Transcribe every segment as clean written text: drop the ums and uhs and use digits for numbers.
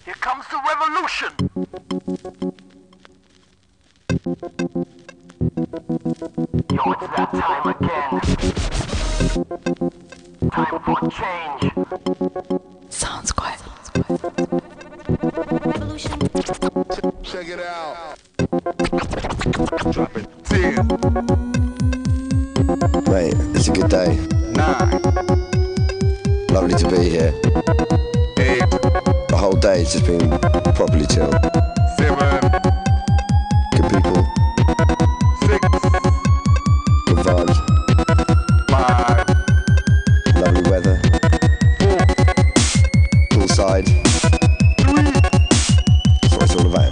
Here comes the revolution! Yo, it's that time again. Time for change. Sounds good. Revolution. Check it out. Drop it. 10, Mate, it's a good day. 9, Lovely to be here. 8, The whole day has just been properly chilled. 7, Good people, 6, good vibes, 5, lovely weather, 4, poolside. That's what it's all about.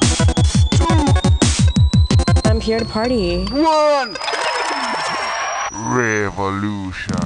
2, I'm here to party. 1. Revolution.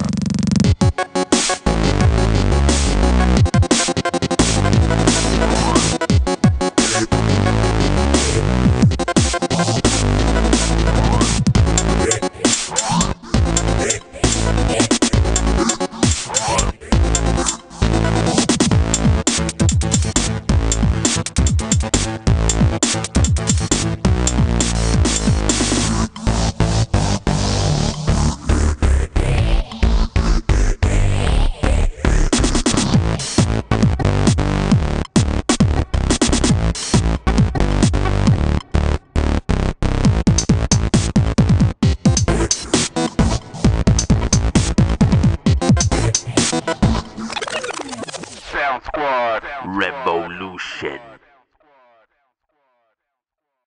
Sound Squad. Revolution.